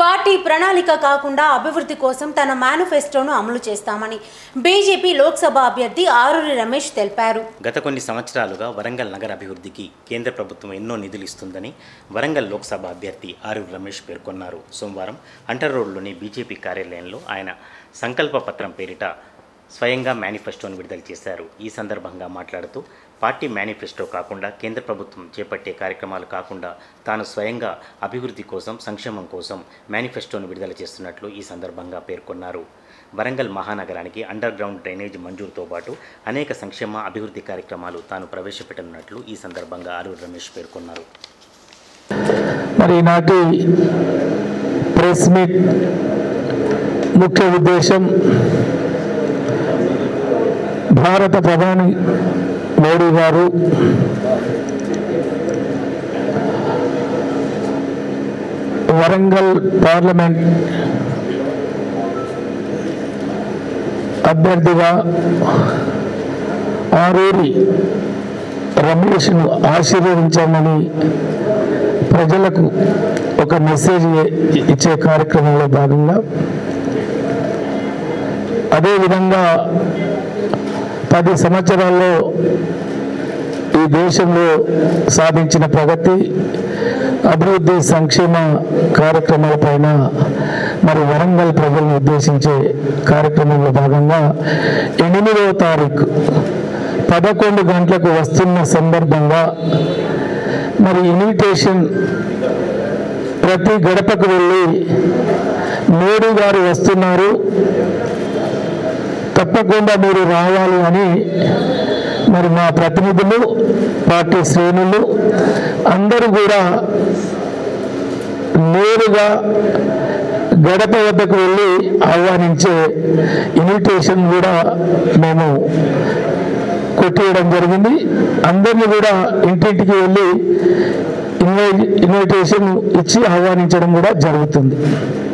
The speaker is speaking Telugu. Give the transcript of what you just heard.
పార్టీ ప్రణాళిక కాకుండా అభివృద్ధి కోసం తన మేనిఫెస్టోను అమలు చేస్తామని బీజేపీ లోక్సభ అభ్యర్థి ఆరూరి రమేష్ తెలిపారు. గత కొన్ని సంవత్సరాలుగా వరంగల్ నగర అభివృద్ధికి కేంద్ర ప్రభుత్వం ఎన్నో నిధులు ఇస్తుందని వరంగల్ లోక్సభ అభ్యర్థి ఆరూరి రమేష్ పేర్కొన్నారు. సోమవారం హంటర్ రోడ్లోని బీజేపీ కార్యాలయంలో ఆయన సంకల్ప పత్రం పేరిట స్వయంగా మేనిఫెస్టోను విడుదల చేశారు. ఈ సందర్భంగా మాట్లాడుతూ పార్టీ మేనిఫెస్టో కాకుండా కేంద్ర ప్రభుత్వం చేపట్టే కార్యక్రమాలు కాకుండా తాను స్వయంగా అభివృద్ధి కోసం సంక్షేమం కోసం మేనిఫెస్టోను విడుదల చేస్తున్నట్లు ఈ సందర్భంగా పేర్కొన్నారు. వరంగల్ మహానగరానికి అండర్ గ్రౌండ్ డ్రైనేజ్ మంజూరుతో పాటు అనేక సంక్షేమ అభివృద్ధి కార్యక్రమాలు తాను ప్రవేశపెట్టనున్నట్లు ఈ సందర్భంగా ఆరూరి రమేష్ పేర్కొన్నారు. మరి ఈనాటి ప్రెస్ మీట్ ముఖ్య ఉద్దేశం భారత ప్రధాని మోడీ గారు వరంగల్ పార్లమెంట్ అభ్యర్థిగా ఆరూరి రమేష్ను ఆశీర్వదించామని ప్రజలకు ఒక మెసేజ్ ఇచ్చే కార్యక్రమంలో భాగంగా అదేవిధంగా 10 సంవత్సరాల్లో ఈ దేశంలో సాధించిన ప్రగతి అభివృద్ధి సంక్షేమ కార్యక్రమాలపైన మరి వరంగల్ ప్రజలను ఉద్దేశించే కార్యక్రమంలో భాగంగా 8వ తారీఖు 11 గంటలకు వస్తున్న సందర్భంగా మరి ఇన్విటేషన్ ప్రతి గడపకు వెళ్ళి మోడీ గారు వస్తున్నారు, తప్పకుండా మీరు రావాలి అని మరి మా ప్రతినిధులు పార్టీ శ్రేణులు అందరూ కూడా నేరుగా గడప వద్దకు వెళ్ళి ఆహ్వానించే ఇన్విటేషన్ కూడా మేము కొట్టేయడం జరిగింది. అందరినీ కూడా ఇంటింటికి వెళ్ళి ఇన్విటేషన్ ఇచ్చి ఆహ్వానించడం కూడా జరుగుతుంది.